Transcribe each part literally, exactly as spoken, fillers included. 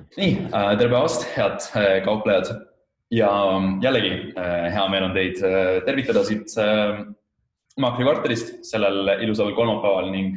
Nii, tere päevast, head kauplejad ja jällegi hea meel on teid tervitada siit Maakri kvartalist sellel ilusal kolmapäeval ning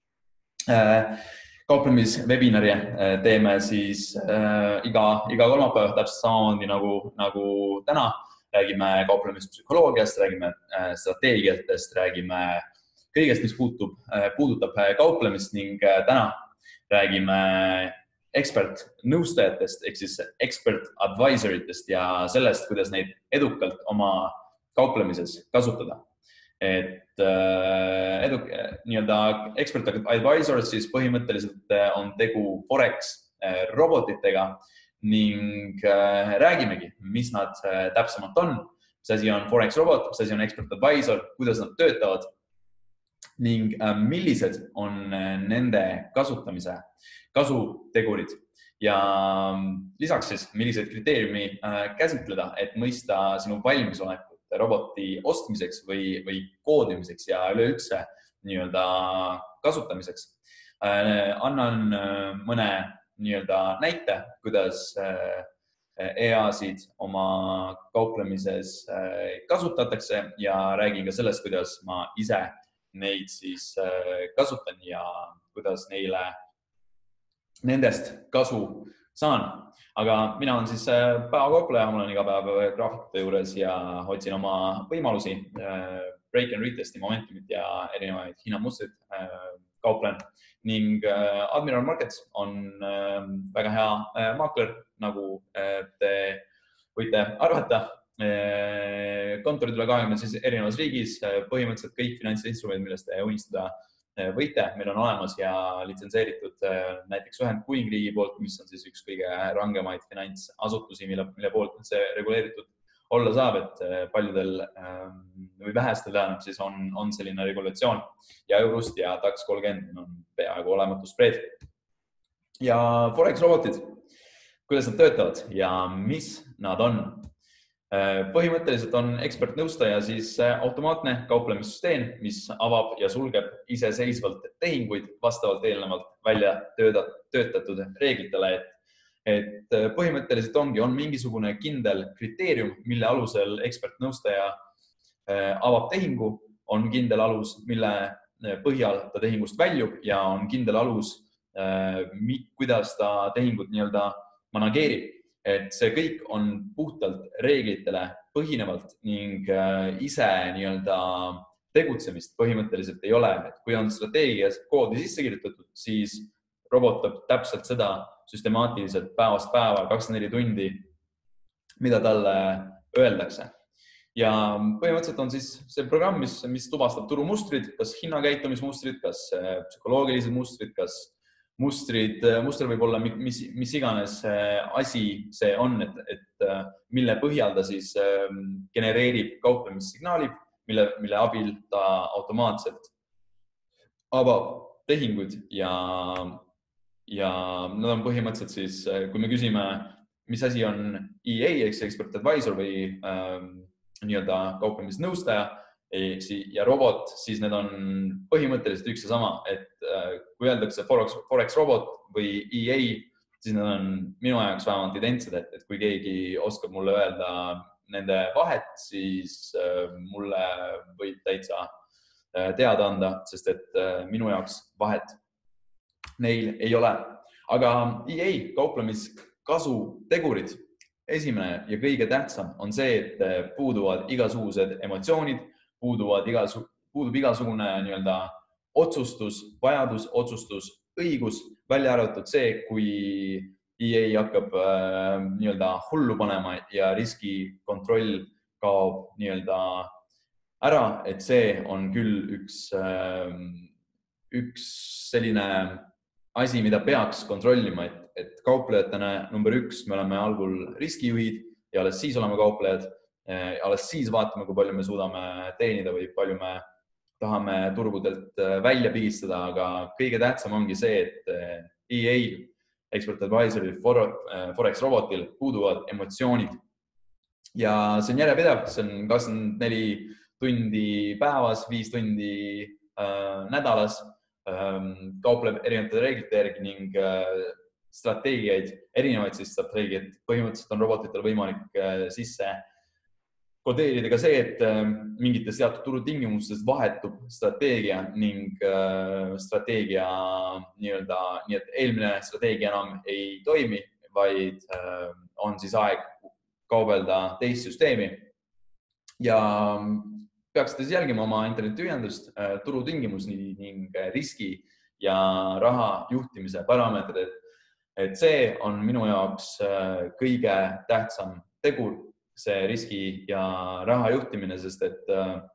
kauplemiswebinari teeme siis iga, iga kolmapäev täpselt samamoodi nagu, nagu täna. Räägime kauplemispsühholoogiast, räägime strateegiatest, räägime kõigest, mis puutub, puudutab kauplemist ning täna räägime expert nõustajatest ehk siis expert advisoritest ja sellest, kuidas neid edukalt oma kauplemises kasutada. Et eduk, nii-öelda expert advisor siis põhimõtteliselt on tegu Forex robotitega ning räägimegi, mis nad täpsemalt on, mis asi on Forex robot, mis asi on expert advisor, kuidas nad töötavad ning millised on nende kasutamise kasutegurid ja lisaks siis, milliseid kriteeriumi käsitleda, et mõista sinu valmisolekut roboti ostmiseks või, või koodimiseks ja üleüldse nii-öelda kasutamiseks. Annan mõne nii-öelda näite, kuidas E A-sid oma kauplemises kasutatakse ja räägin ka sellest, kuidas ma ise neid siis kasutan ja kuidas neile nendest kasu saan. Aga mina olen siis päevakaupleja, mul on iga päev graafikute juures ja otsin oma võimalusi, break and retesti momentumit ja erinevaid hinnamustrid kauplen. Ning Admiral Markets on väga hea maakler, nagu te võite arvata. Kontorid üle kahekümne siis erinevas riigis, põhimõtteliselt kõik finantsinstrumendid, millest te unistada võite, meil on olemas ja litsenseeritud näiteks Ühendkuningriigi poolt, mis on siis üks kõige rangemaid finantsasutusi, mille, mille poolt see reguleeritud olla saab, et paljudel või vähestel tähendab, siis on, on selline regulatsioon ja Eurust ja DAX kolmkümmend on peaaegu olematu spread. Ja Forex robotid, kuidas nad töötavad ja mis nad on? Põhimõtteliselt on ekspertnõustaja siis automaatne kauplemissüsteem, mis avab ja sulgeb iseseisvalt tehinguid vastavalt eelnevalt välja töötatud reeglitele, et et põhimõtteliselt ongi, on mingisugune kindel kriteerium, mille alusel ekspertnõustaja avab tehingu, on kindel alus, mille põhjal ta tehingust väljub ja on kindel alus, kuidas ta tehingut nii-öelda manageerib. Et see kõik on puhtalt reeglitele põhinevalt ning ise nii-öelda tegutsemist põhimõtteliselt ei ole. Et kui on strateegias koodi sisse kirjutatud, siis robotab täpselt seda süstemaatiliselt päevast päeva, kakskümmend neli tundi, mida talle öeldakse. Ja põhimõtteliselt on siis see programm, mis, mis tuvastab turumustrid, kas hinnakäitumismustrid, kas psühholoogilised mustrid, kas mustrid, muster võib olla mis, mis iganes asi see on, et, et mille põhjal ta siis genereerib kauplemissignaali, mille, mille abil ta automaatselt avab tehingud ja ja nad on põhimõtteliselt siis, kui me küsime, mis asi on E A, ehk expert advisor või äh, nii-öelda kauplemisnõustaja ja robot, siis need on põhimõtteliselt üks ja sama, et äh, kui öeldakse Forex, Forex robot või E A, siis need on minu jaoks vähemalt identsed, et, et kui keegi oskab mulle öelda nende vahet, siis äh, mulle võib täitsa äh, teada anda, sest et äh, minu jaoks vahet neil ei ole. Aga E A kauplemiskasu tegurid, esimene ja kõige tähtsam on see, et puuduvad igasugused emotsioonid, puuduvad igasu, puudub igasugune nii-öelda otsustus, vajadus, otsustus, õigus, välja arvatud see, kui E A hakkab äh, nii-öelda hullu panema ja riskikontroll kaob nii-öelda ära, et see on küll üks, äh, üks selline asi, mida peaks kontrollima, et, et kauplejatena number üks, me oleme algul riskijuhid ja alles siis oleme kauplejad. Alles siis vaatame, kui palju me suudame teenida või palju me tahame turgudelt välja pigistada, aga kõige tähtsam ongi see, et E A, expert advisoril, Forex robotil puuduvad emotsioonid. Ja see on järjepidev, see on kakskümmend neli tundi päevas, viis tundi äh, nädalas. Kaupleb erinevate reeglite järgi ning strateegiaid, erinevaid siis strateegiaid. Põhimõtteliselt on robotitel võimalik sisse kodeerida ka see, et mingites teatud turutingimustes vahetub strateegia ning strateegia nii-öelda, nii et eelmine strateegia enam ei toimi, vaid on siis aeg kaubelda teist süsteemi. Ja peaksite siis jälgima oma internetiühendust, turutingimus ning riski ja raha juhtimise parameetrid. Et see on minu jaoks kõige tähtsam tegur, see riski ja raha juhtimine, sest et,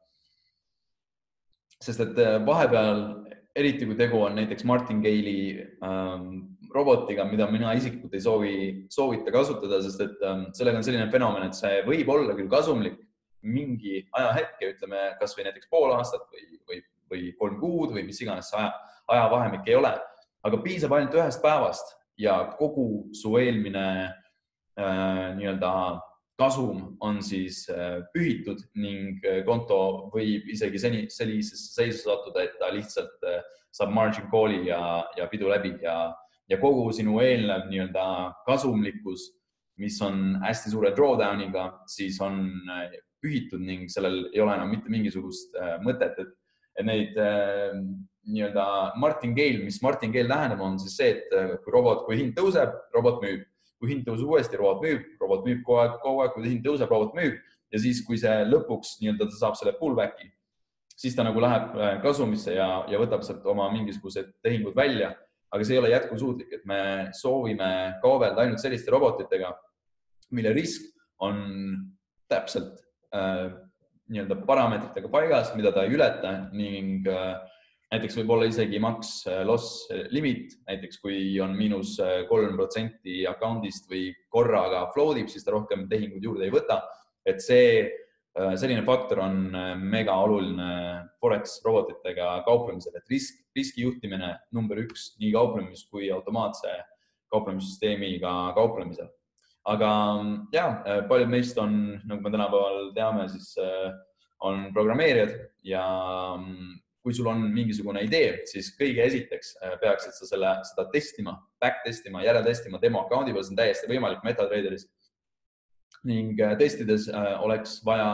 sest et vahepeal, eriti kui tegu on näiteks martingale'i ähm, robotiga, mida mina isiklikult ei soovi, soovita kasutada, sest et ähm, sellega on selline fenomen, et see võib olla küll kasumlik mingi ajahetke, ütleme kas või näiteks pool aastat või, või, või kolm kuud või mis iganes aja, ajavahemik ei ole, aga piisab ainult ühest päevast ja kogu su eelmine äh, nii-öelda kasum on siis pühitud ning konto võib isegi seni, sellisesse seisu sattuda, et ta lihtsalt saab margin call'i ja, ja pidu läbi ja, ja kogu sinu eelnev nii-öelda kasumlikkus, mis on hästi suure drawdowniga, siis on pühitud ning sellel ei ole enam mitte mingisugust mõtet, et, et neid nii-öelda martingale, mis martingale tähendab, on siis see, et kui robot, kui hind tõuseb, robot müüb. Kui hind tõuseb uuesti, robot müüb, robot müüb kogu aeg, kogu aeg, kui hind tõuseb, robot müüb ja siis, kui see lõpuks nii-öelda ta saab selle pullbacki, siis ta nagu läheb kasumisse ja, ja võtab sealt oma mingisugused tehingud välja, aga see ei ole jätkusuutlik, et me soovime kaubelda ainult selliste robotitega, mille risk on täpselt äh, nii-öelda parameetritega paigas, mida ta ei ületa ning äh, näiteks võib olla isegi max loss limit, näiteks kui on miinus kolm protsenti account'ist või korraga floatib, siis ta rohkem tehingud juurde ei võta. Et see, selline faktor on mega oluline Forex robotitega kauplemisel, et risk, riski juhtimine number üks nii kauplemis kui automaatse kauplemissüsteemiga kauplemisel. Aga jah, paljud meist on, nagu me tänapäeval teame, siis on programmeerijad ja kui sul on mingisugune idee, siis kõige esiteks peaksid sa selle, seda testima, back testima, järel testima demo account'i peal, see on täiesti võimalik MetaTraderis. Ning testides oleks vaja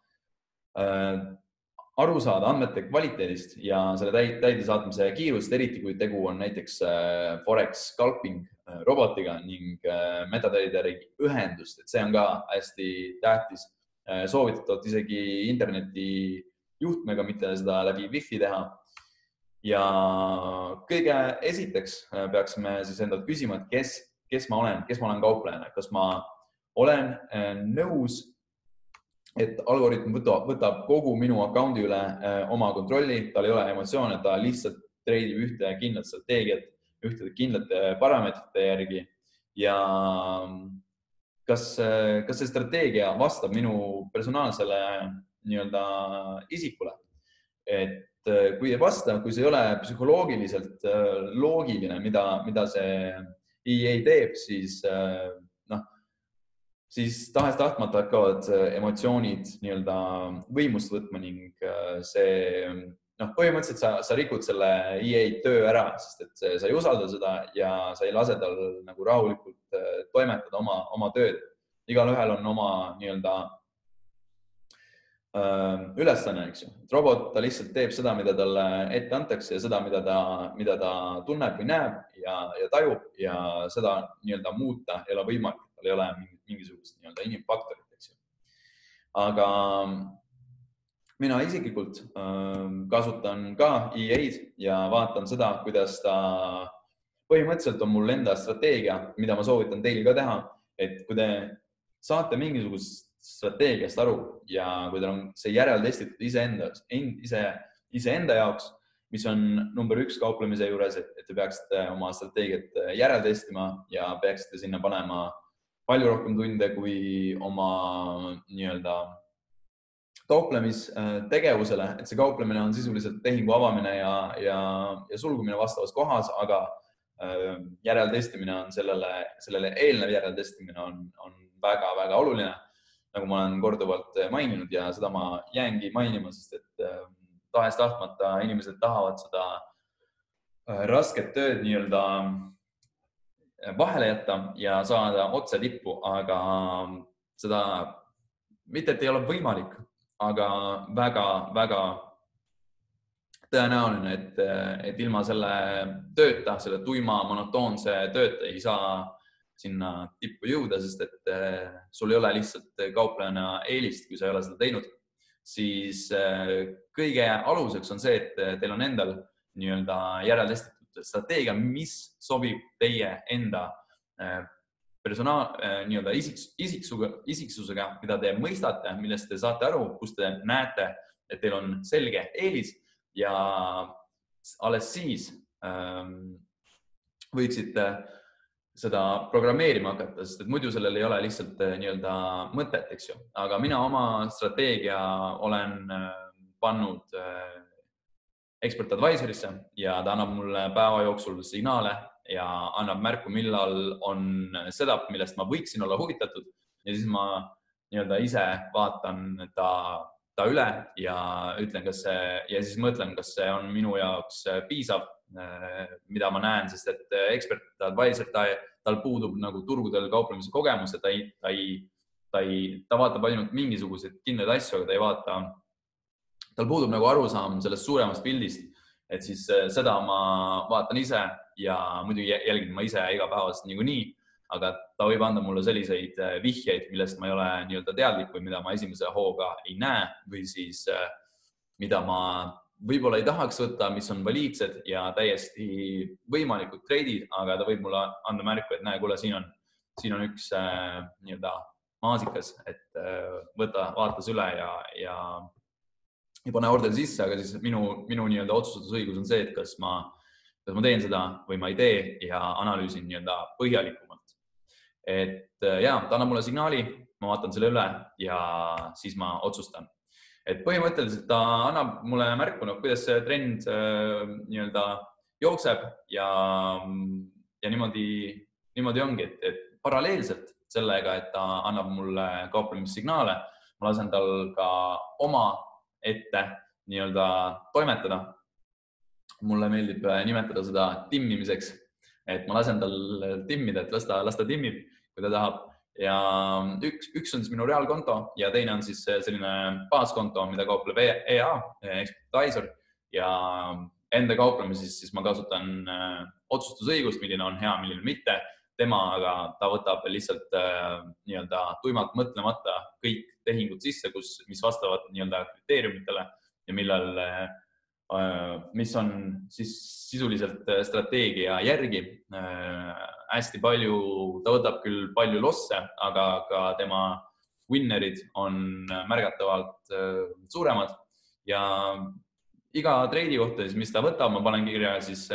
aru saada andmete kvaliteedist ja selle täidesaatmise kiirust, eriti kui tegu on näiteks Forex scalping robotiga ning MetaTraderi ühendust, et see on ka hästi tähtis. Soovitatavalt isegi interneti juhtmega, mitte seda läbi Wi-Fi teha. Ja kõige esiteks peaksime siis endalt küsima, et kes, kes ma olen, kes ma olen kauplejana, kas ma olen nõus, et algoritm võtab, võtab kogu minu account'i üle oma kontrolli, tal ei ole emotsioone, ta lihtsalt treidib ühte kindlat strateegiat, ühte kindlate parameetrite järgi ja kas, kas see strateegia vastab minu personaalsele nii-öelda isikule. Et kui ei vasta, kui see ei ole psühholoogiliselt loogiline, mida, mida see E A teeb, siis, noh, siis tahes tahtmata hakkavad emotsioonid nii-öelda võimust võtma ning see, noh, põhimõtteliselt sa, sa rikud selle E A töö ära, sest et sa ei usalda seda ja sa ei lase tal nagu rahulikult toimetada oma, oma tööd. Igal ühel on oma nii-öelda ülesanne, eks ju. Robot, ta lihtsalt teeb seda, mida talle ette antakse ja seda, mida ta, mida ta tunneb või näeb ja, ja tajub ja seda nii-öelda muuta ei ole võimalik. Tal ei ole mingisugust nii-öelda inimfaktorit, eks ju. Aga mina isiklikult kasutan ka E A-d ja vaatan seda, kuidas ta põhimõtteliselt on mul enda strateegia, mida ma soovitan teil ka teha, et kui te saate mingisugust strateegiast aru ja kui teil on see järeltestitud iseenda, ise, iseenda jaoks, mis on number üks kauplemise juures, et, et te peaksite oma strateegiat järeltestima ja peaksite sinna panema palju rohkem tunde kui oma nii-öelda kauplemistegevusele, et see kauplemine on sisuliselt tehingu avamine ja, ja, ja sulgumine vastavas kohas, aga järeltestimine on sellele, sellele eelnev järeltestimine on, on väga, väga oluline. Nagu ma olen korduvalt maininud ja seda ma jäängi mainima, sest et tahes tahtmata inimesed tahavad seda rasket tööd nii-öelda vahele jätta ja saada otse tippu, aga seda mitte, et ei ole võimalik, aga väga, väga tõenäoline, et, et ilma selle tööta, selle tuima, monotoonse tööta ei saa sinna tippu jõuda, sest et sul ei ole lihtsalt kauplejana eelist, kui sa ei ole seda teinud, siis kõige aluseks on see, et teil on endal nii-öelda järeltestitud strateegia, mis sobib teie enda personaal, nii-öelda isiksusega, isiksusega, mida te mõistate, millest te saate aru, kus te näete, et teil on selge eelis ja alles siis ähm, võiksite seda programmeerima hakata, sest et muidu sellel ei ole lihtsalt nii-öelda mõtet, eks ju. Aga mina oma strateegia olen pannud Expert Advisorisse ja ta annab mulle päeva jooksul signaale ja annab märku, millal on setup, millest ma võiksin olla huvitatud ja siis ma nii-öelda ise vaatan ta, ta üle ja ütlen, kas see, ja siis mõtlen, kas see on minu jaoks piisav, mida ma näen, sest et Expert Advisor, ta, tal puudub nagu turgudel kauplemise kogemus ja ta, ei, ta, ei, ta, ei, ta vaatab ainult mingisuguseid kindlaid asju, aga ta ei vaata, tal puudub nagu arusaam sellest suuremast pildist, et siis seda ma vaatan ise ja muidugi jälgin ma ise igapäevast niikuinii, aga ta võib anda mulle selliseid vihjeid, millest ma ei ole nii-öelda teadlik või mida ma esimese hooga ei näe või siis mida ma võib-olla ei tahaks võtta, mis on valiidsed ja täiesti võimalikud treidid, aga ta võib mulle anda märku, et näe, kuule, siin on, siin on üks äh, nii-öelda maasikas, et äh, võta, vaatas üle ja, ja, ja pane order sisse, aga siis minu, minu nii-öelda otsustusõigus on see, et kas ma, kas ma teen seda või ma ei tee ja analüüsin nii-öelda põhjalikumalt. Et äh, ja, ta annab mulle signaali, ma vaatan selle üle ja siis ma otsustan. Et põhimõtteliselt ta annab mulle märku, no, kuidas see trend äh, nii-öelda jookseb ja, ja niimoodi, niimoodi ongi, et, et paralleelselt sellega, et ta annab mulle kauplemissignaale, ma lasen tal ka oma ette nii-öelda toimetada. Mulle meeldib nimetada seda timmimiseks, et ma lasen tal timmida, et las ta, las ta timmib, kui ta tahab. Ja üks, üks on siis minu reaalkonto ja teine on siis selline baaskonto, mida kaupleb E A, Expert Advisor ja enda kauplemises siis ma kasutan otsustusõigust, milline on hea, milline mitte. Tema aga ta võtab lihtsalt nii-öelda tuimalt mõtlemata kõik tehingud sisse, kus, mis vastavad nii-öelda kriteeriumitele ja millal, mis on siis sisuliselt strateegia järgi. Hästi palju, ta võtab küll palju losse, aga ka tema winnerid on märgatavalt suuremad ja iga treidi kohta, mis ta võtab, ma panen kirja siis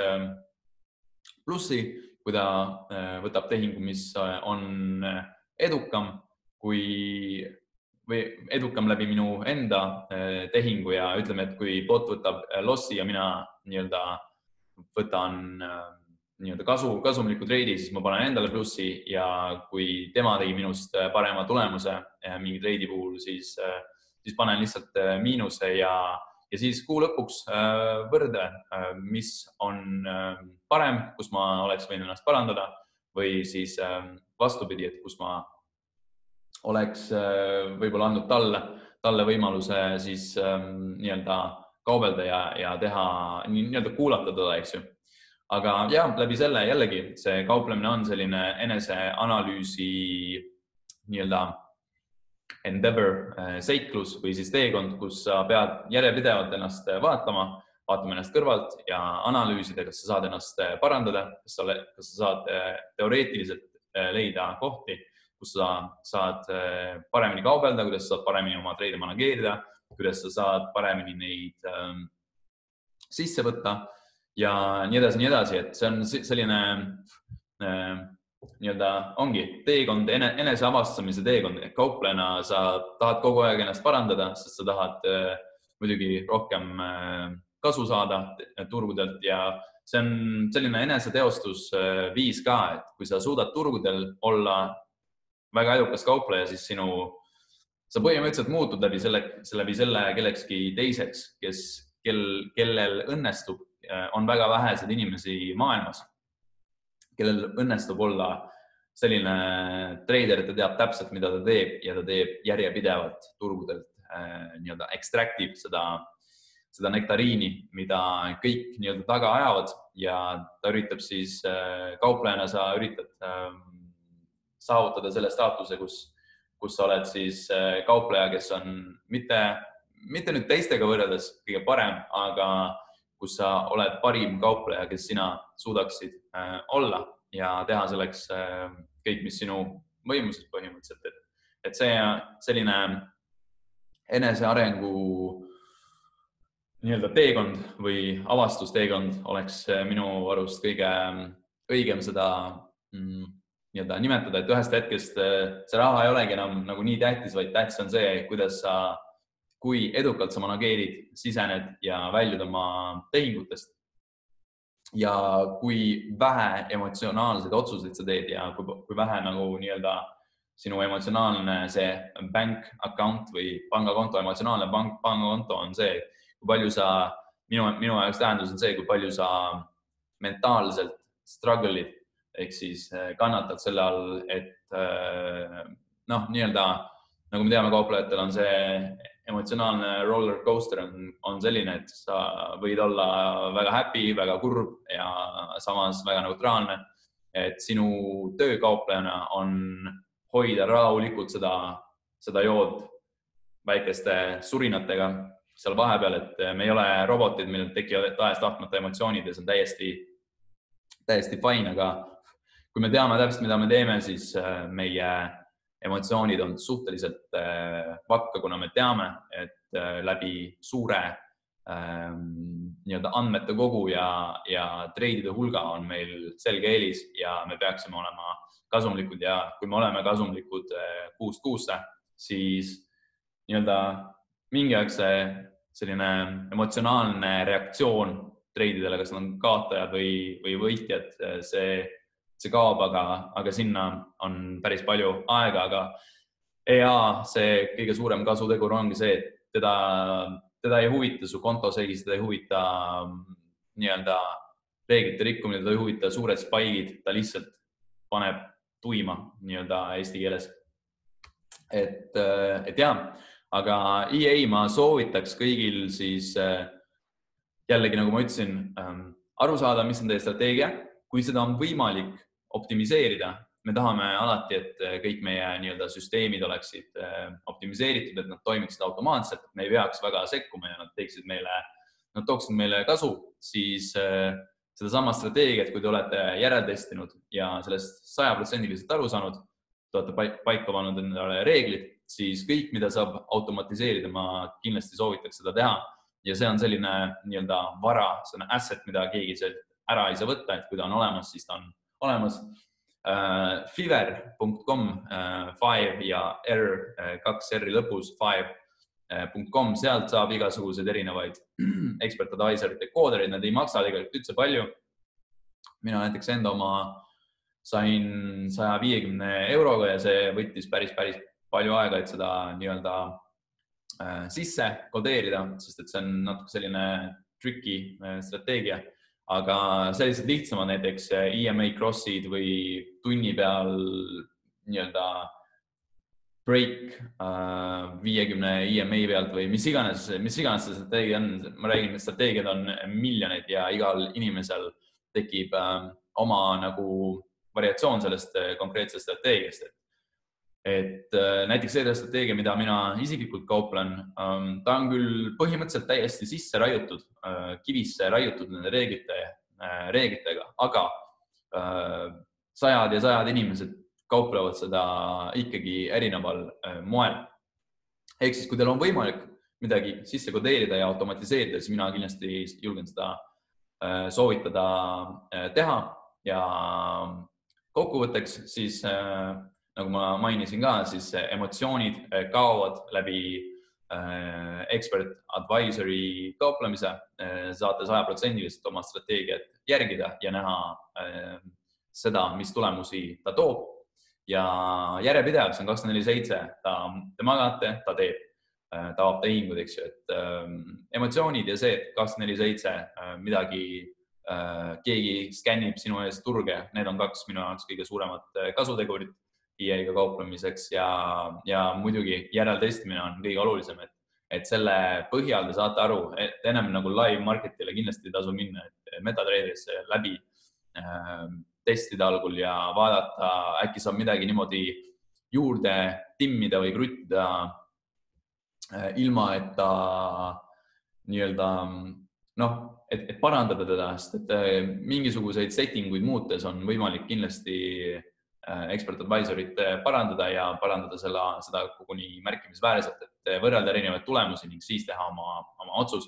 plussi, kui ta võtab tehingu, mis on edukam kui või edukam läbi minu enda tehingu ja ütleme, et kui bot võtab lossi ja mina nii-öelda võtan nii-öelda kasu, kasumliku treidi, siis ma panen endale plussi ja kui tema tegi minust parema tulemuse mingi treidi puhul, siis, siis panen lihtsalt miinuse ja, ja siis kuu lõpuks võrdle, mis on parem, kus ma oleks võinud ennast parandada või siis vastupidi, et kus ma oleks võib-olla andnud talle, talle võimaluse siis nii-öelda kaubelda ja, ja teha, nii-öelda kuulata teda, eks ju. Aga ja, läbi selle jällegi see kauplemine on selline eneseanalüüsi nii-öelda endeavor, seiklus või siis teekond, kus sa pead järjepidevalt ennast vaatama, vaatama ennast kõrvalt ja analüüsida, kas sa saad ennast parandada, kas sa, kas sa saad teoreetiliselt leida kohti, kus sa saad paremini kaubelda, kuidas sa saad paremini oma treide manageerida, kuidas sa saad paremini neid ähm, sisse võtta ja nii edasi, nii edasi, et see on selline äh, nii-öelda ongi teekond, enese avastamise teekond. Kauplejana sa tahad kogu aeg ennast parandada, sest sa tahad äh, muidugi rohkem äh, kasu saada turgudelt ja see on selline eneseteostus äh, viis ka, et kui sa suudad turgudel olla väga edukas kaupleja, siis sinu, sa põhimõtteliselt muutud läbi selle, läbi selle kellekski teiseks, kes, kel, kellel õnnestub, on väga vähesed inimesi maailmas, kellel õnnestub olla selline treider, et ta teab täpselt, mida ta teeb ja ta teeb järjepidevalt turgudelt äh, nii-öelda ekstraktib seda, seda nektariini, mida kõik nii-öelda taga ajavad ja ta üritab siis äh, kauplejana sa üritad äh, saavutada selle staatuse, kus, kus sa oled siis äh, kaupleja, kes on mitte, mitte nüüd teistega võrreldes kõige parem, aga kus sa oled parim kaupleja, kes sina suudaksid äh, olla ja teha selleks äh, kõik, mis sinu võimuses põhimõtteliselt. Et, et see selline enesearengu nii-öelda teekond või avastusteekond oleks minu arust kõige õigem seda mm, nii-öelda nimetada, et ühest hetkest see raha ei olegi enam nagu nii tähtis, vaid tähtis on see, kuidas sa, kui edukalt sa manageerid, sisened ja väljud oma tehingutest. Ja kui vähe emotsionaalseid otsuseid sa teed ja kui, kui vähe nagu nii-öelda sinu emotsionaalne see bank account või pangakonto, emotsionaalne bank, pangakonto on see, kui palju sa, minu, minu jaoks tähendus on see, kui palju sa mentaalselt struggle'id ehk siis kannatad selle all, et noh, nii-öelda nagu me teame, kauplejatel on see emotsionaalne roller coaster on, on selline, et sa võid olla väga happy, väga kurb ja samas väga neutraalne. Et sinu töö kauplejana on hoida rahulikult seda, seda jood väikeste surinatega seal vahepeal, et me ei ole robotid, millel tekivad tahes tahtmata emotsioonid ja see on täiesti, täiesti fine, aga kui me teame täpselt, mida me teeme, siis meie emotsioonid on suhteliselt vakka, kuna me teame, et läbi suure nii-öelda andmete kogu ja, ja treidide hulga on meil selge eelis ja me peaksime olema kasumlikud ja kui me oleme kasumlikud kuust kuusse, siis nii-öelda mingi aeg see selline emotsionaalne reaktsioon treididele, kas nad on kaotajad või, või võitjad, see see kaob, aga, aga sinna on päris palju aega, aga E A see kõige suurem kasutegur ongi see, et teda, teda ei huvita su kontoseis, teda ei huvita nii-öelda reeglite rikkumine, teda ei huvita suured spaigid, ta lihtsalt paneb tuima nii-öelda eesti keeles. Et, et jah, aga E A ma soovitaks kõigil siis jällegi, nagu ma ütlesin, aru saada, mis on teie strateegia, kui seda on võimalik optimiseerida. Me tahame alati, et kõik meie nii-öelda süsteemid oleksid optimiseeritud, et nad toimiksid automaatselt, et me ei peaks väga sekkuma ja nad teeksid meile, nad tooksid meile kasu, siis seda sama strateegiat, kui te olete järeltestinud ja sellest saja protsendiliselt aru saanud, te olete paika pannud endale reeglid, siis kõik, mida saab automatiseerida, ma kindlasti soovitaks seda teha. Ja see on selline nii-öelda vara, see on asset, mida keegi ära ei saa võtta, et kui ta on olemas, siis ta on olemas. Uh, fiver punkt com uh, five ja R, kaks R lõpus, five punkt com, sealt saab igasuguseid erinevaid expert advisorite kooderid, nad ei maksa tegelikult üldse palju. Mina näiteks enda oma sain saja viiekümne euroga ja see võttis päris, päris palju aega, et seda nii-öelda uh, sisse kodeerida, sest et see on natuke selline tricky uh, strateegia. Aga sellised lihtsamad näiteks E M A crossid või tunni peal nii-öelda break viiekümne E M A pealt või mis iganes, mis iganes see strateegia on. Ma räägin, et strateegiad on miljonid ja igal inimesel tekib oma nagu variatsioon sellest konkreetsest strateegiast. Et näiteks see strateegia, mida mina isiklikult kauplen, ta on küll põhimõtteliselt täiesti sisse raiutud, kivisse raiutud nende reeglite, reeglitega, aga sajad ja sajad inimesed kauplevad seda ikkagi erineval moel. Ehk siis, kui teil on võimalik midagi sisse kodeerida ja automatiseerida, siis mina kindlasti julgen seda soovitada teha ja kokkuvõtteks siis nagu ma mainisin ka, siis emotsioonid kaovad läbi expert advisory kauplemise. Saate saja protsendiliselt oma strateegiat järgida ja näha seda, mis tulemusi ta toob. Ja järjepidev, see on kakskümmend neli seitse, te magate, ta teeb, ta avab tehingud, eks ju. Et emotsioonid ja see, et kakskümmend neli seitse midagi keegi skännib sinu ees turge, need on kaks minu jaoks kõige suuremat kasutegurit E A-ga kauplemiseks ja, ja muidugi järeltestimine on kõige olulisem, et, et selle põhjal te saate aru, et ennem nagu live marketile kindlasti tasu minna, et MetaTraderisse läbi äh, testida algul ja vaadata, äkki saab midagi niimoodi juurde timmida või kruttida äh, ilma, et ta nii-öelda noh, et, et parandada teda, sest et mingisuguseid settinguid muutes on võimalik kindlasti expert advisorit parandada ja parandada selle, seda koguni märkimisväärselt, et võrrelda erinevaid tulemusi ning siis teha oma, oma otsus.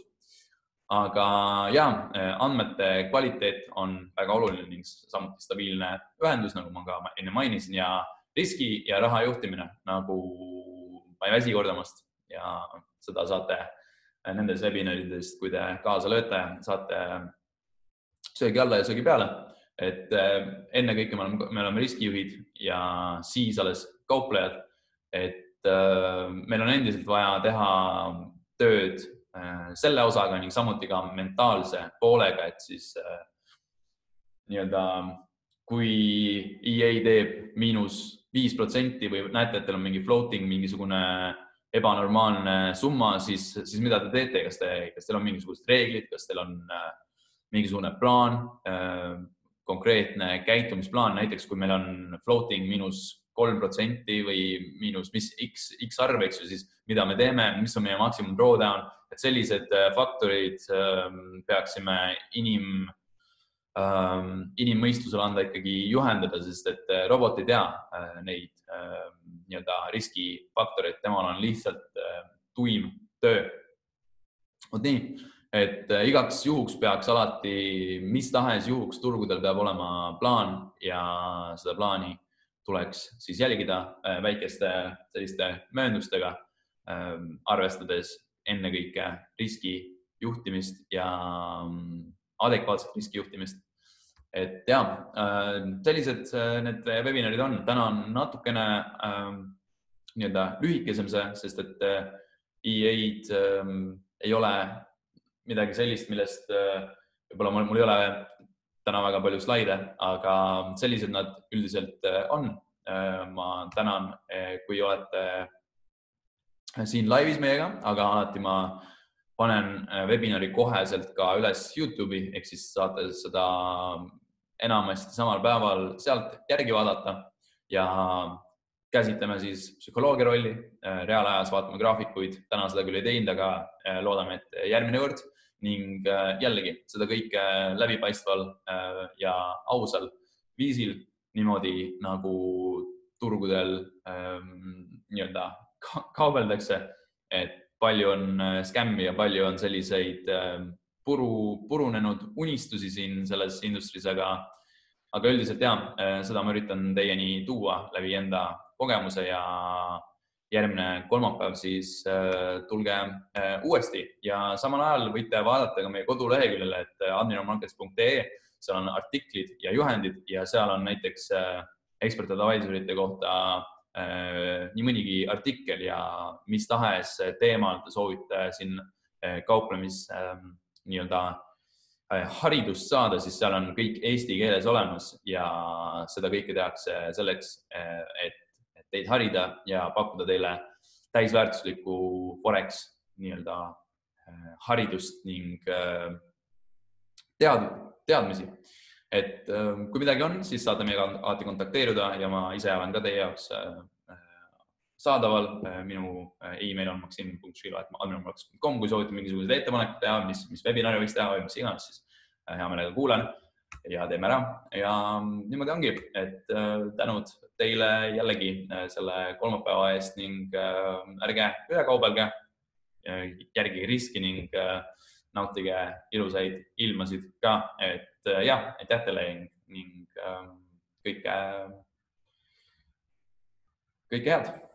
Aga ja, andmete kvaliteet on väga oluline ning samuti stabiilne ühendus, nagu ma ka enne mainisin, ja riski ja raha juhtimine, nagu ma ei väsi kordamast ja seda saate nendes webinaridest, kui te kaasa lööte, saate söögi alla ja söögi peale, et enne kõike me oleme, me oleme riskijuhid ja siis alles kauplejad, et meil on endiselt vaja teha tööd selle osaga ning samuti ka mentaalse poolega, et siis nii-öelda kui E A teeb miinus viis protsenti või näete, et teil on mingi floating, mingisugune ebanormaalne summa, siis, siis mida te teete, kas, te, kas teil on mingisugused reeglid, kas teil on äh, mingisugune plaan, äh, konkreetne käitumisplaan, näiteks kui meil on floating miinus kolm protsenti või miinus mis X, X arv, eks ju, siis mida me teeme, mis on meie maksimum drawdown, et sellised äh, faktorid äh, peaksime inim, äh, inimmõistusele anda ikkagi juhendada, sest et robot ei tea äh, neid äh, nii-öelda riskifaktorid, temal on lihtsalt äh, tuim töö. Vot nii, et äh, igaks juhuks peaks alati, mis tahes juhuks turgudel peab olema plaan ja seda plaani tuleks siis jälgida äh, väikeste selliste mööndustega, äh, arvestades ennekõike riski juhtimist ja äh, adekvaatset riski juhtimist. Et ja, sellised need webinarid on. Täna on natukene äh, nii-öelda lühikesem see, sest et E A-d äh, ei ole midagi sellist, millest äh, võib-olla mul, mul ei ole täna väga palju slaide, aga sellised nad üldiselt on. Äh, ma tänan, kui olete siin laivis meiega, aga alati ma panen webinari koheselt ka üles YouTube'i, ehk siis saate seda enamasti samal päeval sealt järgi vaadata ja käsitleme siis psühholoogia rolli, reaalajas vaatame graafikuid, täna seda küll ei teinud, aga loodame, et järgmine kord ning jällegi seda kõike läbipaistval ja ausal viisil, niimoodi nagu turgudel nii-öelda kaubeldakse, et palju on skämmi ja palju on selliseid puru, purunenud unistusi siin selles industris, aga, aga üldiselt ja, seda ma üritan teieni tuua läbi enda kogemuse ja järgmine kolmapäev siis tulge uuesti ja samal ajal võite vaadata ka meie koduleheküljele, et admiromarkets punkt ee, seal on artiklid ja juhendid ja seal on näiteks expert advisorite kohta nii mõnigi artikkel ja mis tahes teemal te soovite siin kauplemis nii-öelda haridust saada, siis seal on kõik eesti keeles olemas ja seda kõike tehakse selleks, et teid harida ja pakkuda teile täisväärtuslikku Forex nii-öelda haridust ning tead, teadmisi. Et kui midagi on, siis saate meiega alati kontakteeruda ja ma ise olen ka teie jaoks saadaval. Minu email on maksim punkt šilo at admiromarkets punkt com, kui soovite mingisugused ettepanekud teha, mis, mis webinari võiks teha või mis iganes, siis hea meelega kuulan ja teeme ära. Ja niimoodi ongi, et tänud teile jällegi selle kolmapäeva eest ning ärge ülekaubelge, järgige riski ning nautige ilusaid ilmasid ka, et jah, aitäh teile ning kõike, kõike head.